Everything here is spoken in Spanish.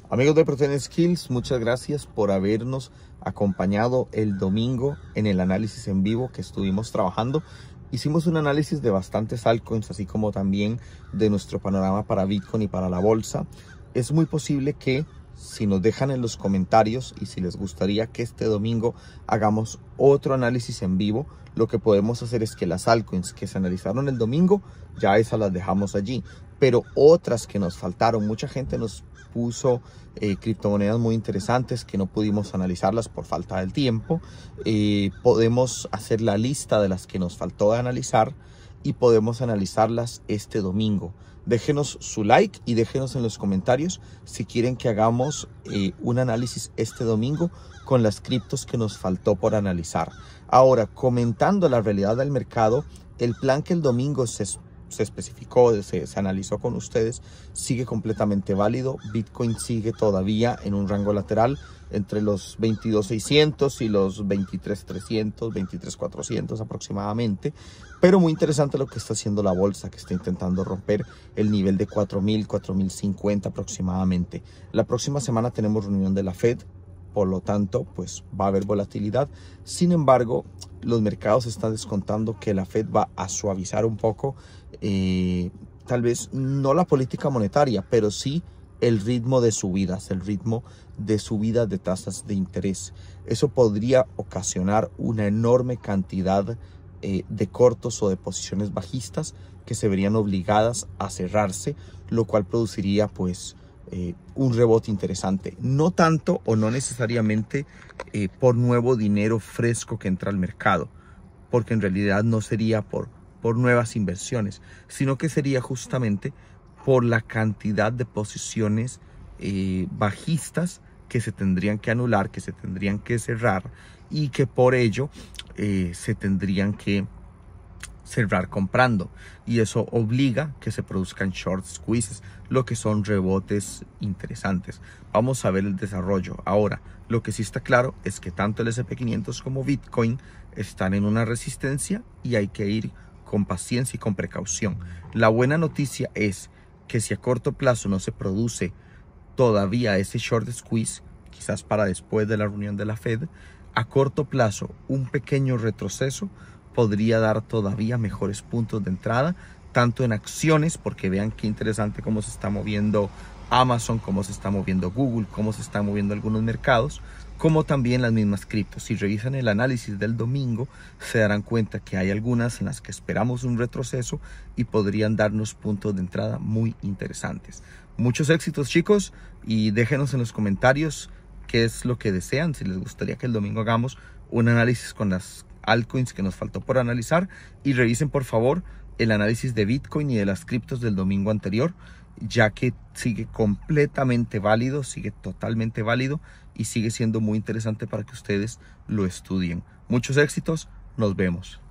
Amigos de Protein Skills, muchas gracias por habernos acompañado el domingo en el análisis en vivo que estuvimos trabajando. Hicimos un análisis de bastantes altcoins, así como también de nuestro panorama para Bitcoin y para la bolsa. Es muy posible que si nos dejan en los comentarios y si les gustaría que este domingo hagamos otro análisis en vivo, lo que podemos hacer es que las altcoins que se analizaron el domingo, ya esas las dejamos allí. Pero otras que nos faltaron, mucha gente nos puso criptomonedas muy interesantes que no pudimos analizarlas por falta del tiempo. Podemos hacer la lista de las que nos faltó de analizar y podemos analizarlas este domingo. Déjenos su like y déjenos en los comentarios si quieren que hagamos un análisis este domingo con las criptos que nos faltó por analizar. Ahora, comentando la realidad del mercado, el plan que el domingo se especificó, se analizó con ustedes, sigue completamente válido. Bitcoin sigue todavía en un rango lateral entre los 22.600 y los 23.300, 23.400 aproximadamente. Pero muy interesante lo que está haciendo la bolsa, que está intentando romper el nivel de 4.000, 4.050 aproximadamente. La próxima semana tenemos reunión de la Fed. Por lo tanto, pues va a haber volatilidad. Sin embargo, los mercados están descontando que la Fed va a suavizar un poco, tal vez no la política monetaria, pero sí el ritmo de subidas, el ritmo de subidas de tasas de interés. Eso podría ocasionar una enorme cantidad de cortos o de posiciones bajistas que se verían obligadas a cerrarse, lo cual produciría pues un rebote interesante, no tanto o no necesariamente por nuevo dinero fresco que entra al mercado, porque en realidad no sería por nuevas inversiones, sino que sería justamente por la cantidad de posiciones bajistas que se tendrían que anular, que se tendrían que cerrar y que por ello se tendrían que cerrar comprando, y eso obliga que se produzcan short squeezes, lo que son rebotes interesantes. Vamos a ver el desarrollo. Ahora, lo que sí está claro es que tanto el S&P500 como Bitcoin están en una resistencia y hay que ir con paciencia y con precaución. La buena noticia es que si a corto plazo no se produce todavía ese short squeeze, quizás para después de la reunión de la Fed, a corto plazo un pequeño retroceso podría dar todavía mejores puntos de entrada, tanto en acciones, porque vean qué interesante cómo se está moviendo Amazon, cómo se está moviendo Google, cómo se están moviendo algunos mercados, como también las mismas criptos. Si revisan el análisis del domingo, se darán cuenta que hay algunas en las que esperamos un retroceso y podrían darnos puntos de entrada muy interesantes. Muchos éxitos, chicos, y déjenos en los comentarios qué es lo que desean, si les gustaría que el domingo hagamos un análisis con las altcoins que nos faltó por analizar, y revisen por favor el análisis de Bitcoin y de las criptos del domingo anterior, ya que sigue completamente válido, sigue totalmente válido y sigue siendo muy interesante para que ustedes lo estudien. Muchos éxitos, nos vemos.